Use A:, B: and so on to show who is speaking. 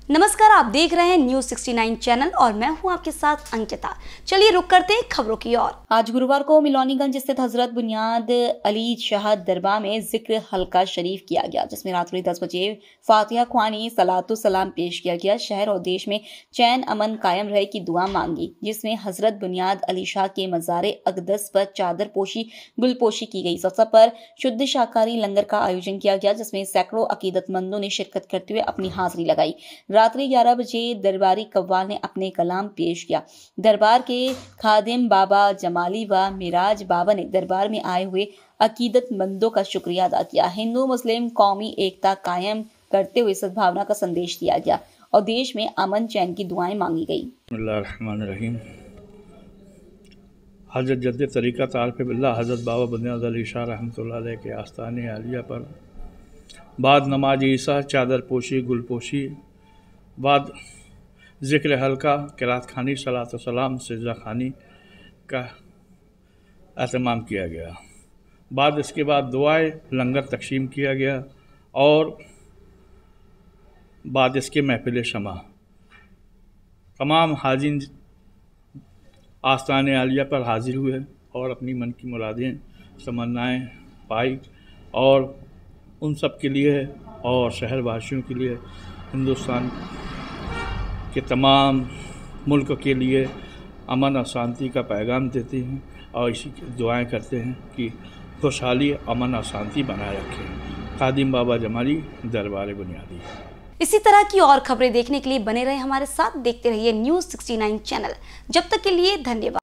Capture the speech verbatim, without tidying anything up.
A: नमस्कार, आप देख रहे हैं न्यूज सिक्सटी नाइन चैनल और मैं हूं आपके साथ अंकिता। चलिए रुक करते हैं खबरों की ओर। आज गुरुवार को मिलोनीगंज स्थित हजरत बुनियाद अली शाह दरबार में जिक्र हल्का शरीफ किया गया, जिसमें रात्रि दस बजे फातिहा ख्वानी सलातो सलाम पेश किया गया। शहर और देश में चैन अमन कायम रहे की दुआ मांगी, जिसमें हजरत बुनियाद अली शाह के मज़ारे अक़दस पर चादर पोशी गुलपोशी की गई। इस अवसर पर शुद्ध शाकाहारी लंगर का आयोजन किया गया, जिसमें सैकड़ों अकीदतमंदों ने शिरकत करते हुए अपनी हाजिरी लगाई। रात्रि ग्यारह बजे दरबारी कव्वाल ने अपने कलाम पेश किया। दरबार के खादिम बाबा जमाली व मिराज बाबा ने दरबार में आए हुए अकीदतमंदों का शुक्रिया अदा किया। हिंदू मुस्लिम कौमी एकता कायम करते हुए सद्भावना का संदेश दिया गया और देश में अमन चैन की दुआएं मांगी गई।
B: बिस्मिल्लाहिर्रहमानिर्रहीम। हज़रत जद्द तरीक़त आरिफ़ बिल्लाह हज़रत बाबा बुनियाद अली शाह रहमतुल्लाह अलैह के आस्ताने आलिया पर बाद नमाज ईसा चादर पोशी गुलपोशी बाद ज़िक्र हल्का क़िरात खानी सलातो सलाम सिजदा खानी का एहतमाम किया गया। बाद इसके बाद दुआएं लंगर तक़सीम किया गया और बाद इसके महफ़िल शमा तमाम हाजिन आस्ताने आलिया पर हाजिर हुए और अपनी मन की मुरादें तमन्नाएं पाई और उन सब के लिए और शहर वासियों के लिए, हिंदुस्तान के तमाम मुल्क के लिए अमन और शांति का पैगाम देते हैं और इसी की दुआएं करते हैं कि खुशहाली अमन और शांति बनाए रखें। खादिम बाबा जमाली, दरबार बुनियादी।
A: इसी तरह की और खबरें देखने के लिए बने रहे हमारे साथ, देखते रहिए न्यूज सिक्सटी नाइन चैनल। जब तक के लिए धन्यवाद।